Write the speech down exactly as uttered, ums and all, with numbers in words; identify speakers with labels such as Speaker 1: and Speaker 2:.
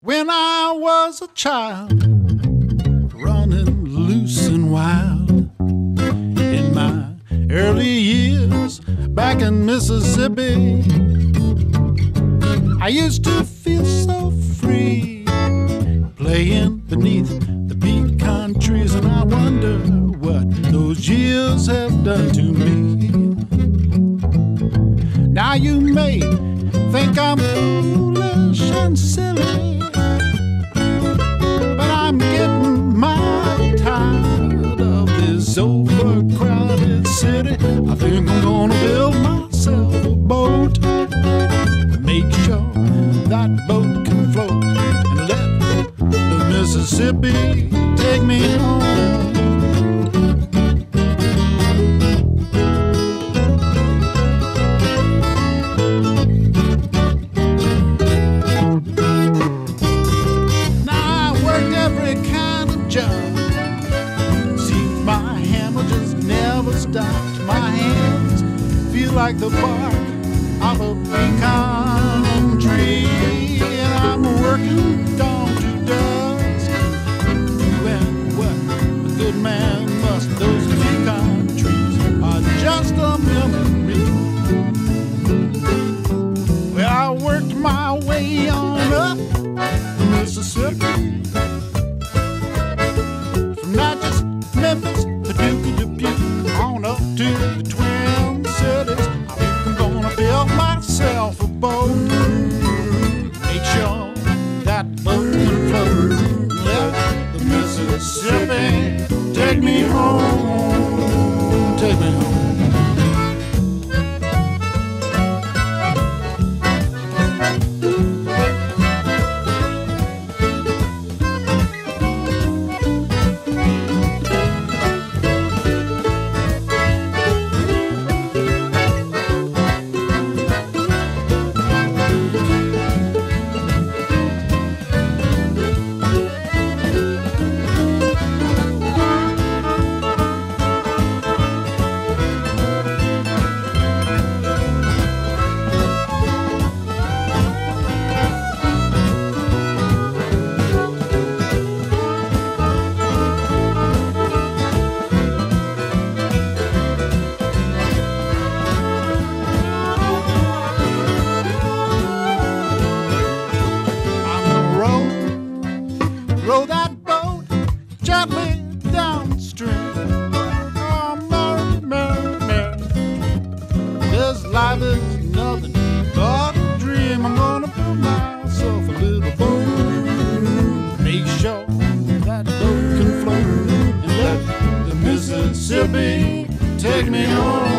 Speaker 1: When I was a child, running loose and wild, in my early years back in Mississippi, I used to feel so free, playing beneath the pecan trees, and I wonder what those years have done to me. Now you may think I'm foolish and silly, but I'm getting mighty tired of this overcrowded city. I think I'm gonna build myself a boat, make sure that boat can float, and let the Mississippi take me home. My hands feel like the bark of a pecan tree, and I'm working dawn to dusk, doing what a good man must. Those pecan trees are just a memory. Well, I worked my way on up the Mississippi, from not just Memphis, Paducah, Dubuque, on up to the Twin Cities. I think I'm gonna build myself a boat, make sure that boat can float, let the Mississippi take me home, take me home. Row that boat gently downstream. Oh, Mary, Mary, Mary, this life is nothing but a dream. I'm gonna build myself a little boat, make sure that boat can float, and let the Mississippi take me home.